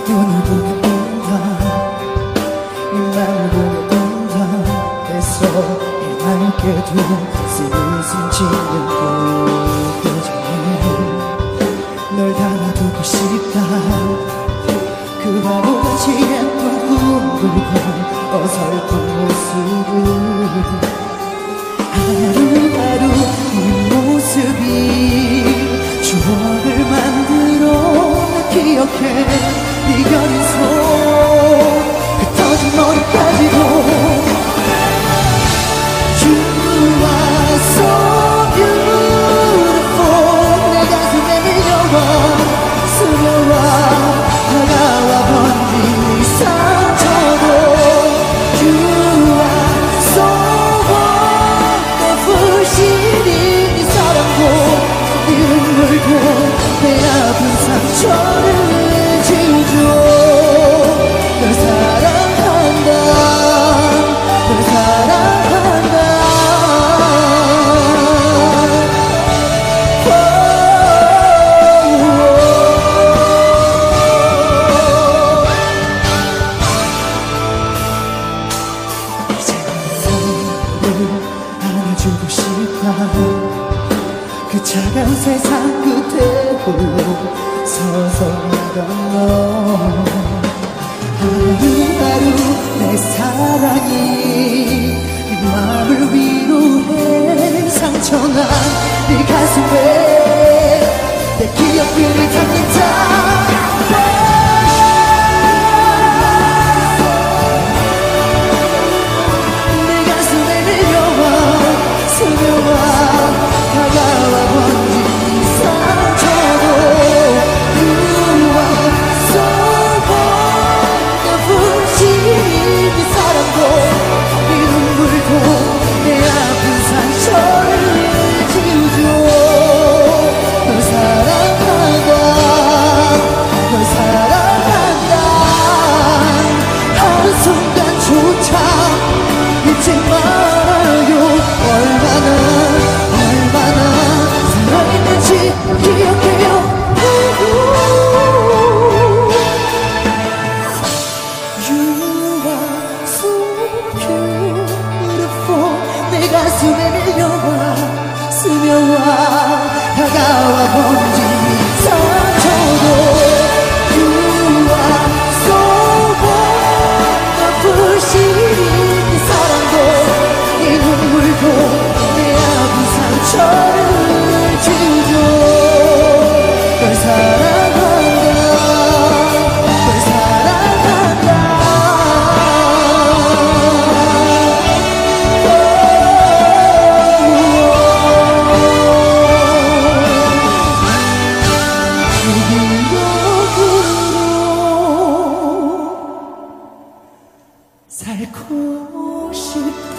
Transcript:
눈을 보며 운다 네 맘을 보며 운다 해서 해맑게도 스승 짓는 표정에 널 담아두고 싶다 그 바보같이 예쁜 꿈들과 어설픈 모습을 하루하루 네 모습이 추억을 만들어 나 기억해 네 겨린 손 흩어진 머리까지도 You are so beautiful 내 가슴에 밀려와 스며와 다가와 번진 이 상처도 You are so wonderful 시린 이 사랑도 네 눈물도 내 아픈 상처를 지워줘 널 사랑한다 널 사랑한다 안아주고 싶다 그 차가운 세상 끝에 홀로 서서 있던 너 하루하루 내 사랑이 네 마음을 위로해 상처난 네 가슴에 내 기억들을 담는다 가슴에 밀려와 스며와 다가와 번진 이 상처도 You are so wonderful 시린 이 사랑도 이 눈물도 내 아픈 상처를 지워줘 널 사랑한다 널 사랑한다 살고 싶다